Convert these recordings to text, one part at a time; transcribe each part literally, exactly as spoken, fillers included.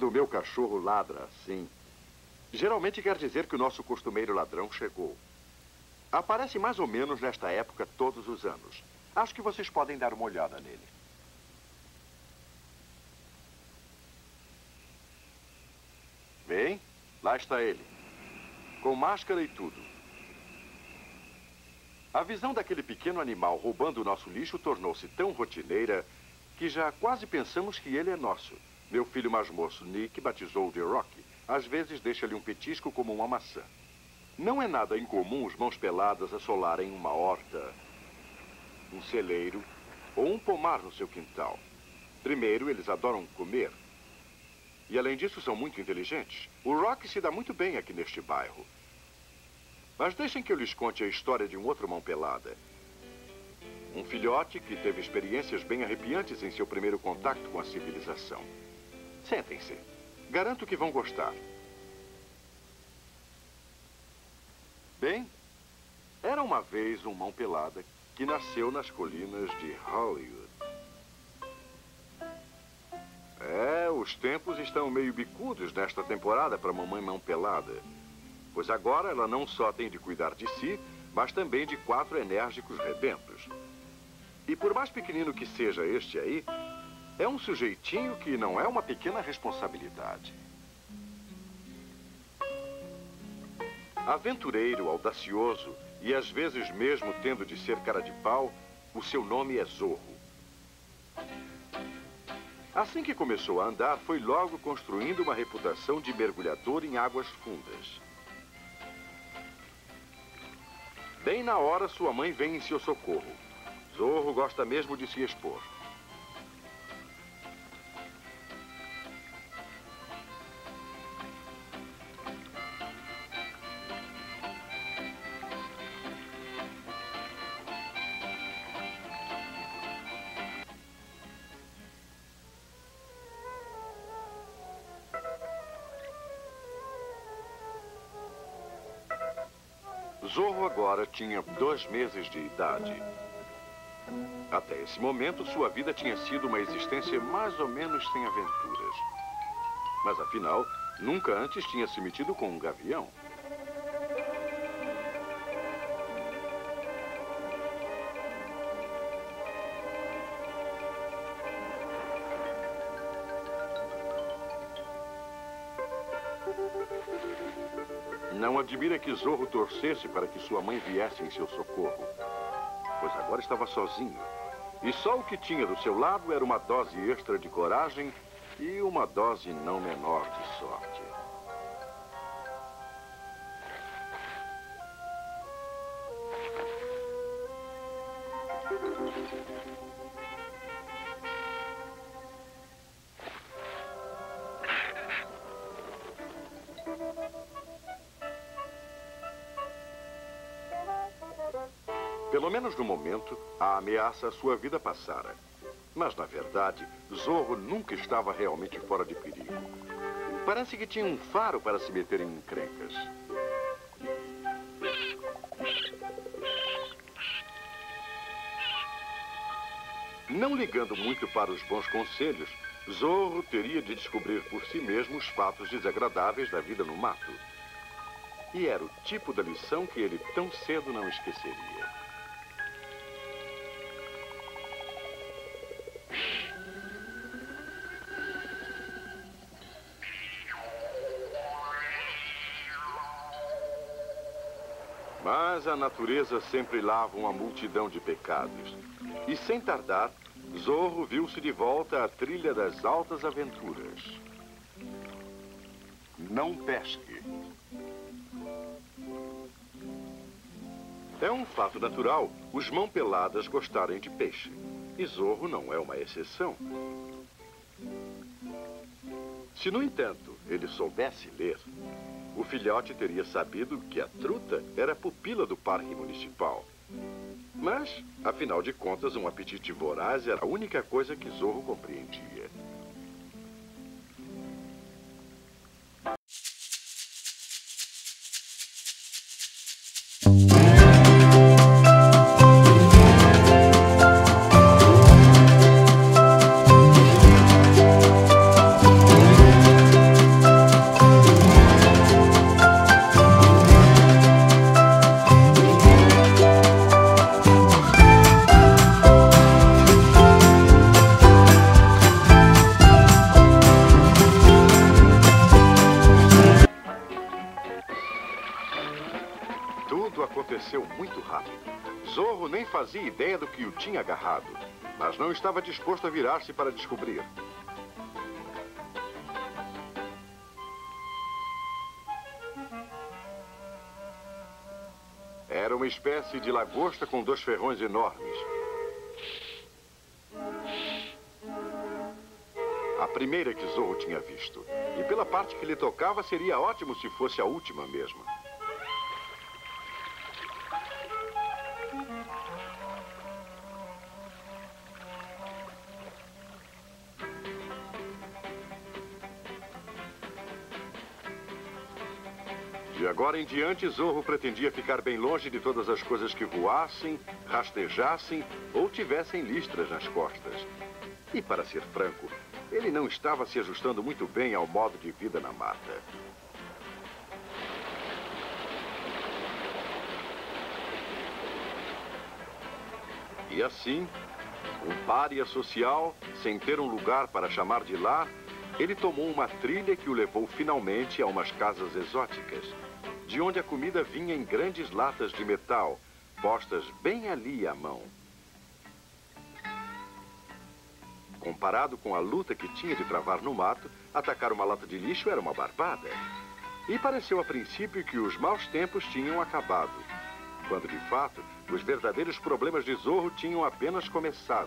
Quando o meu cachorro ladra assim, geralmente quer dizer que o nosso costumeiro ladrão chegou. Aparece mais ou menos nesta época todos os anos. Acho que vocês podem dar uma olhada nele. Bem, lá está ele. Com máscara e tudo. A visão daquele pequeno animal roubando o nosso lixo tornou-se tão rotineira que já quase pensamos que ele é nosso. Meu filho mais moço, Nick, batizou-o de Rocky. Às vezes deixa-lhe um petisco como uma maçã. Não é nada incomum os mãos peladas assolarem uma horta, um celeiro ou um pomar no seu quintal. Primeiro, eles adoram comer. E além disso, são muito inteligentes. O Rocky se dá muito bem aqui neste bairro. Mas deixem que eu lhes conte a história de um outro mão pelada. Um filhote que teve experiências bem arrepiantes em seu primeiro contato com a civilização. Sentem-se. Garanto que vão gostar. Bem, era uma vez um mão pelada que nasceu nas colinas de Hollywood. É, os tempos estão meio bicudos nesta temporada para a mamãe mão pelada. Pois agora ela não só tem de cuidar de si, mas também de quatro enérgicos rebentos. E por mais pequenino que seja este aí, é um sujeitinho que não é uma pequena responsabilidade. Aventureiro, audacioso e às vezes mesmo tendo de ser cara de pau, o seu nome é Zorro. Assim que começou a andar, foi logo construindo uma reputação de mergulhador em águas fundas. Bem na hora, sua mãe vem em seu socorro. Zorro gosta mesmo de se expor. Zorro agora tinha dois meses de idade. Até esse momento, sua vida tinha sido uma existência mais ou menos sem aventuras. Mas, afinal, nunca antes tinha se metido com um gavião. Não admira que Zorro torcesse para que sua mãe viesse em seu socorro, pois agora estava sozinho. E só o que tinha do seu lado era uma dose extra de coragem e uma dose não menor de sorte. Pelo menos no momento, a ameaça à sua vida passara. Mas, na verdade, Zorro nunca estava realmente fora de perigo. Parece que tinha um faro para se meter em encrencas. Não ligando muito para os bons conselhos, Zorro teria de descobrir por si mesmo os fatos desagradáveis da vida no mato. E era o tipo da lição que ele tão cedo não esqueceria. Mas a natureza sempre lava uma multidão de pecados. E sem tardar, Zorro viu-se de volta à trilha das altas aventuras. Não pesque. É um fato natural os mão-peladas gostarem de peixe. E Zorro não é uma exceção. Se, no entanto, ele soubesse ler, o filhote teria sabido que a truta era pupila do parque municipal. Mas, afinal de contas, um apetite voraz era a única coisa que Zorro compreendia. aconteceu muito rápido. Zorro nem fazia ideia do que o tinha agarrado, mas não estava disposto a virar-se para descobrir. Era uma espécie de lagosta com dois ferrões enormes. A primeira que Zorro tinha visto. E pela parte que lhe tocava, seria ótimo se fosse a última mesmo. De agora em diante, Zorro pretendia ficar bem longe de todas as coisas que voassem, rastejassem ou tivessem listras nas costas. E, para ser franco, ele não estava se ajustando muito bem ao modo de vida na mata. E assim, um pária social, sem ter um lugar para chamar de lar, ele tomou uma trilha que o levou finalmente a umas casas exóticas, de onde a comida vinha em grandes latas de metal, postas bem ali à mão. Comparado com a luta que tinha de travar no mato, atacar uma lata de lixo era uma barbada. E pareceu a princípio que os maus tempos tinham acabado, quando de fato os verdadeiros problemas de Zorro tinham apenas começado.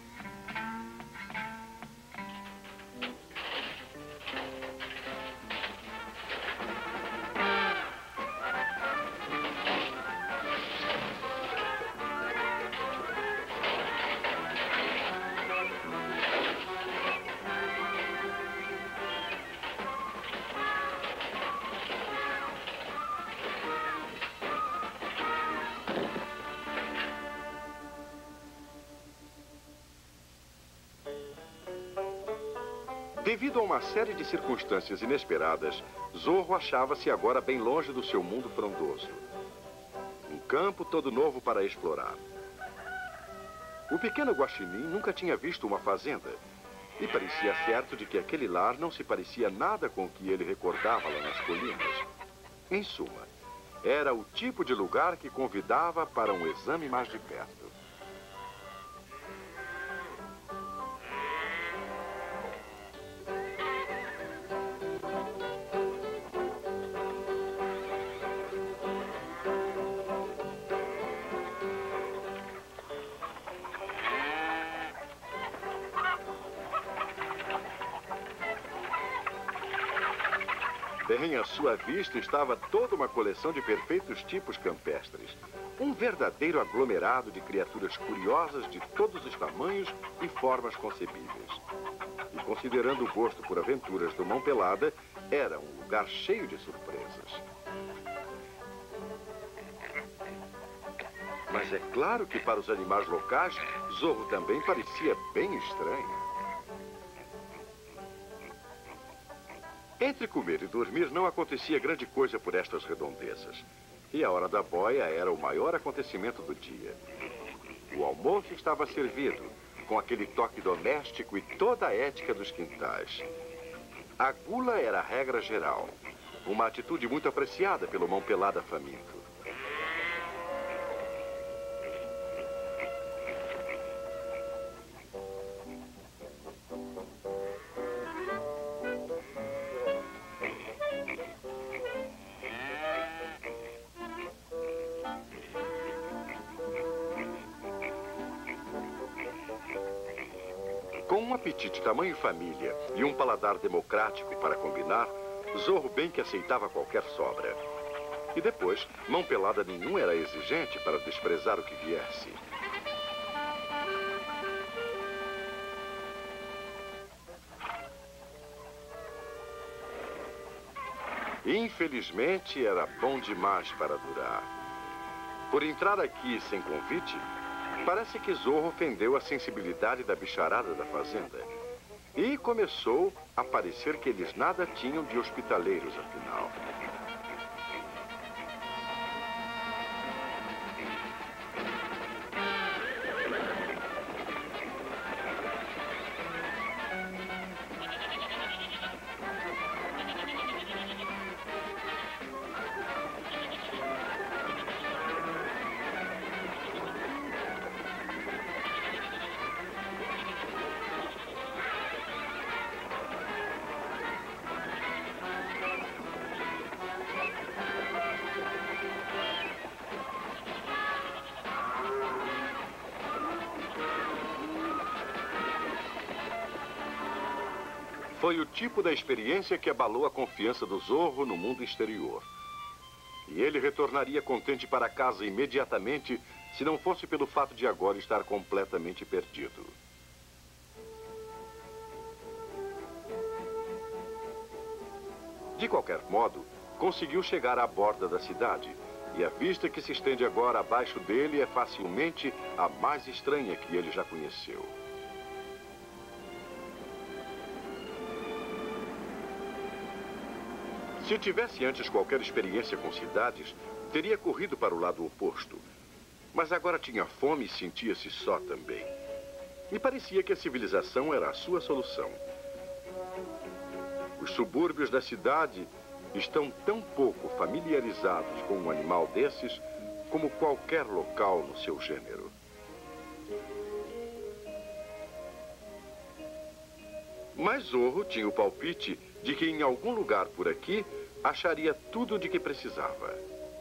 Devido a uma série de circunstâncias inesperadas, Zorro achava-se agora bem longe do seu mundo frondoso. Um campo todo novo para explorar. O pequeno Guaxinim nunca tinha visto uma fazenda, e parecia certo de que aquele lar não se parecia nada com o que ele recordava lá nas colinas. Em suma, era o tipo de lugar que convidava para um exame mais de perto. Bem, à sua vista estava toda uma coleção de perfeitos tipos campestres. Um verdadeiro aglomerado de criaturas curiosas de todos os tamanhos e formas concebíveis. E considerando o gosto por aventuras do Mão Pelada, era um lugar cheio de surpresas. Mas é claro que para os animais locais, Zorro também parecia bem estranho. Entre comer e dormir não acontecia grande coisa por estas redondezas. E a hora da boia era o maior acontecimento do dia. O almoço estava servido, com aquele toque doméstico e toda a ética dos quintais. A gula era a regra geral, uma atitude muito apreciada pelo Mão Pelada faminto. Com um apetite tamanho família e um paladar democrático para combinar, Zorro bem que aceitava qualquer sobra. E depois, Mão Pelada nenhum era exigente para desprezar o que viesse. Infelizmente, era bom demais para durar. Por entrar aqui sem convite, parece que Zorro ofendeu a sensibilidade da bicharada da fazenda. E começou a parecer que eles nada tinham de hospitaleiros, afinal. Foi o tipo da experiência que abalou a confiança do Zorro no mundo exterior. E ele retornaria contente para casa imediatamente, se não fosse pelo fato de agora estar completamente perdido. De qualquer modo, conseguiu chegar à borda da cidade, e a vista que se estende agora abaixo dele é facilmente a mais estranha que ele já conheceu. Se tivesse antes qualquer experiência com cidades, teria corrido para o lado oposto. Mas agora tinha fome e sentia-se só também. E parecia que a civilização era a sua solução. Os subúrbios da cidade estão tão pouco familiarizados com um animal desses como qualquer local no seu gênero. Mas Zorro tinha o palpite de que em algum lugar por aqui acharia tudo de que precisava.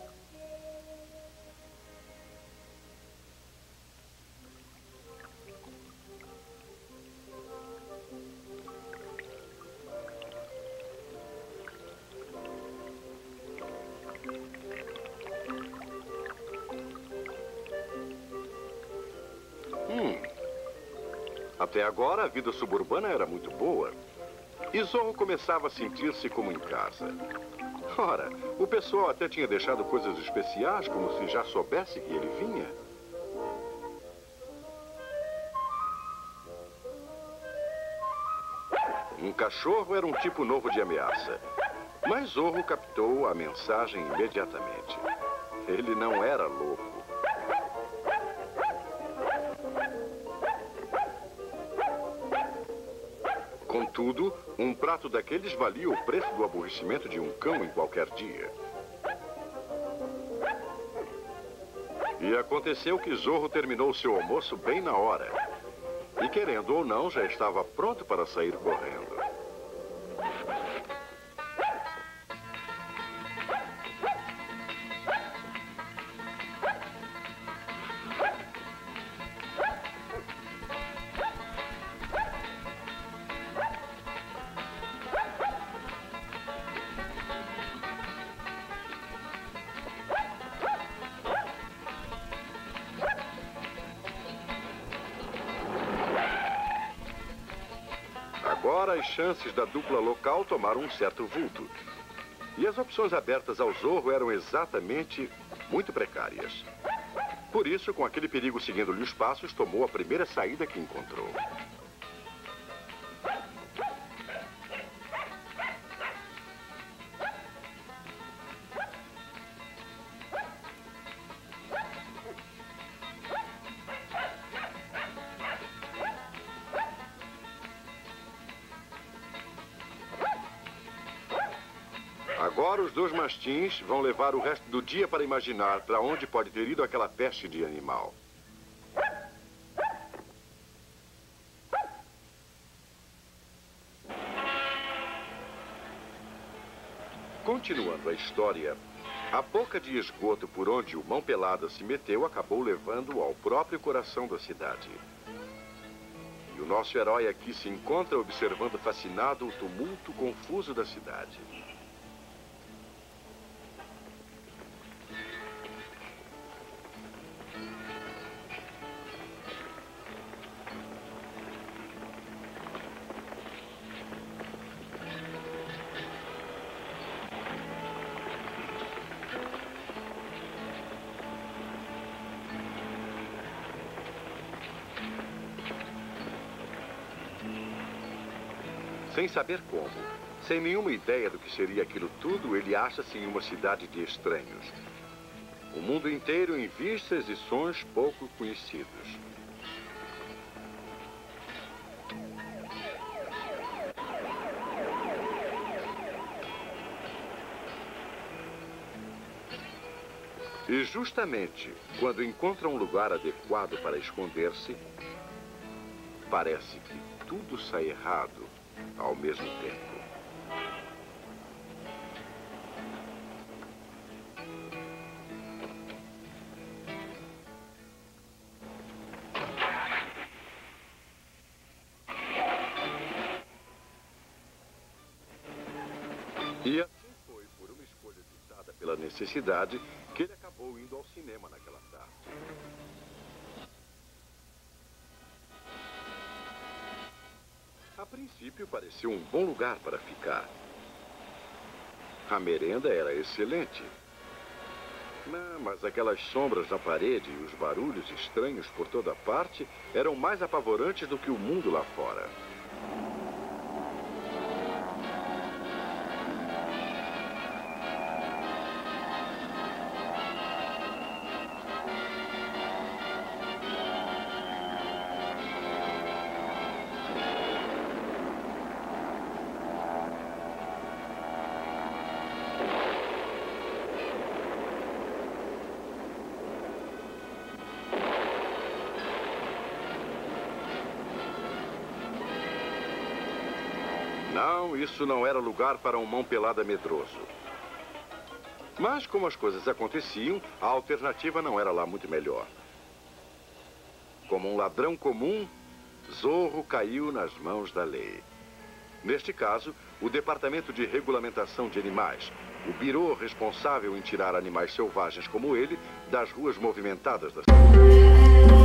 Hum. Até agora, a vida suburbana era muito boa. E Zorro começava a sentir-se como em casa. Ora, o pessoal até tinha deixado coisas especiais, como se já soubesse que ele vinha. Um cachorro era um tipo novo de ameaça. Mas Zorro captou a mensagem imediatamente. Ele não era louco. Contudo, um prato daqueles valia o preço do aborrecimento de um cão em qualquer dia. E aconteceu que Zorro terminou seu almoço bem na hora. E, querendo ou não, já estava pronto para sair correndo. Agora, as chances da dupla local tomaram um certo vulto. E as opções abertas ao Zorro eram exatamente muito precárias. Por isso, com aquele perigo seguindo-lhe os passos, tomou a primeira saída que encontrou. Agora os dois mastins vão levar o resto do dia para imaginar para onde pode ter ido aquela peste de animal. Continuando a história, a boca de esgoto por onde o Mão Pelada se meteu acabou levando ao próprio coração da cidade. E o nosso herói aqui se encontra observando fascinado o tumulto confuso da cidade. Sem saber como, sem nenhuma ideia do que seria aquilo tudo, ele acha-se em uma cidade de estranhos. O mundo inteiro em vistas e sons pouco conhecidos. E justamente quando encontra um lugar adequado para esconder-se, parece que tudo sai errado ao mesmo tempo. E assim foi, por uma escolha ditada pela necessidade, que ele acabou indo ao cinema naquela tarde. A princípio, pareceu um bom lugar para ficar. A merenda era excelente. Não, mas aquelas sombras na parede e os barulhos estranhos por toda parte eram mais apavorantes do que o mundo lá fora. Não, isso não era lugar para um mão pelada medroso. Mas, como as coisas aconteciam, a alternativa não era lá muito melhor. Como um ladrão comum, Zorro caiu nas mãos da lei. Neste caso, o Departamento de Regulamentação de Animais, o birô responsável em tirar animais selvagens como ele das ruas movimentadas da cidade.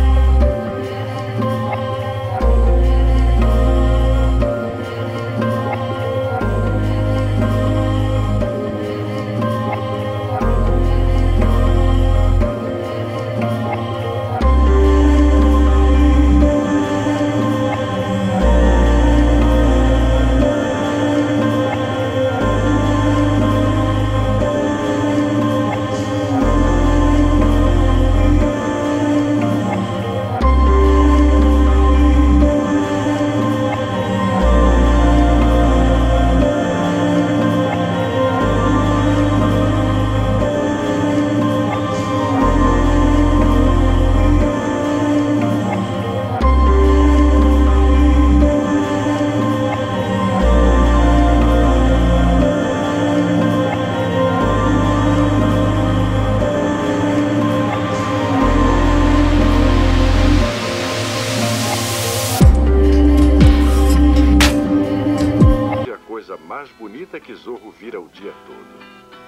Mais bonita que Zorro vira o dia todo.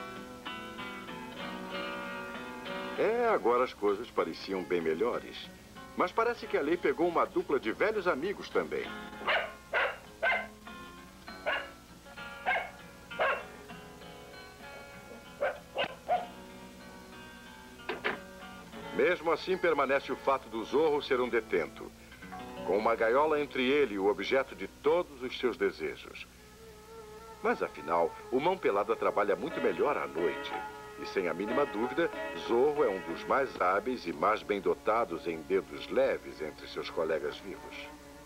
É, agora as coisas pareciam bem melhores. Mas parece que a lei pegou uma dupla de velhos amigos também. Mesmo assim, permanece o fato do Zorro ser um detento, com uma gaiola entre ele e o objeto de todos os seus desejos. Mas, afinal, o Mão Pelada trabalha muito melhor à noite. E, sem a mínima dúvida, Zorro é um dos mais hábeis e mais bem dotados em dedos leves entre seus colegas vivos.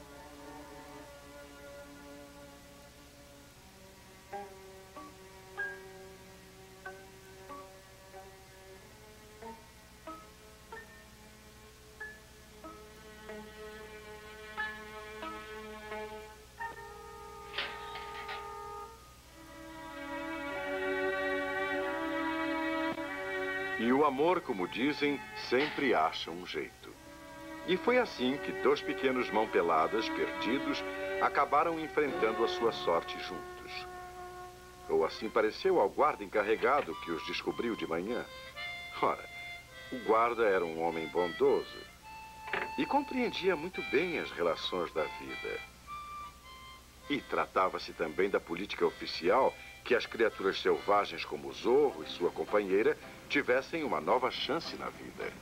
E o amor, como dizem, sempre acha um jeito. E foi assim que dois pequenos mão-peladas, perdidos, acabaram enfrentando a sua sorte juntos. Ou assim pareceu ao guarda encarregado que os descobriu de manhã. Ora, o guarda era um homem bondoso e compreendia muito bem as relações da vida. E tratava-se também da política oficial que as criaturas selvagens como o Zorro e sua companheira tivessem uma nova chance na vida.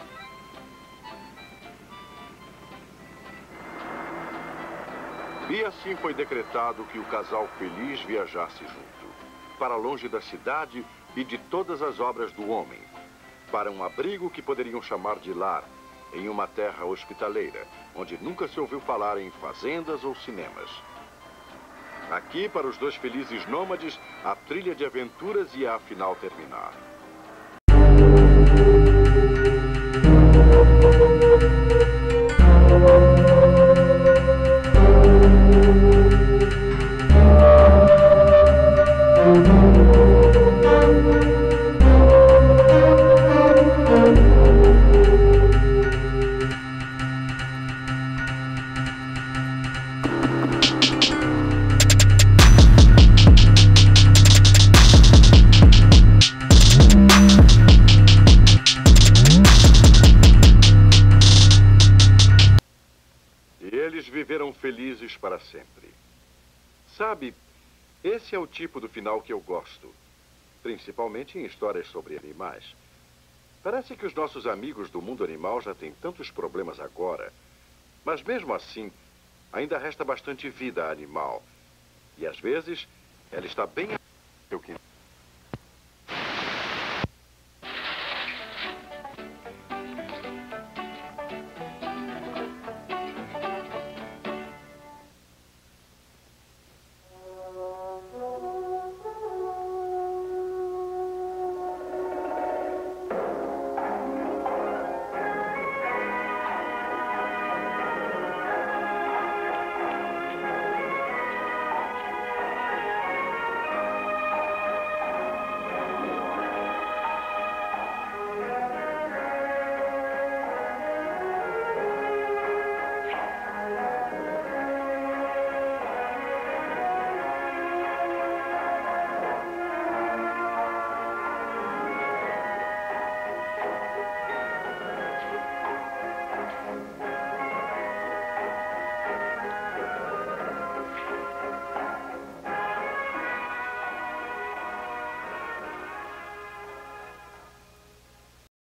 E assim foi decretado que o casal feliz viajasse junto, para longe da cidade e de todas as obras do homem, para um abrigo que poderiam chamar de lar, em uma terra hospitaleira, onde nunca se ouviu falar em fazendas ou cinemas. Aqui, para os dois felizes nômades, a trilha de aventuras ia afinal terminar. para sempre. Sabe, esse é o tipo do final que eu gosto. Principalmente em histórias sobre animais. Parece que os nossos amigos do mundo animal já têm tantos problemas agora. Mas mesmo assim, ainda resta bastante vida animal. E às vezes, ela está bem...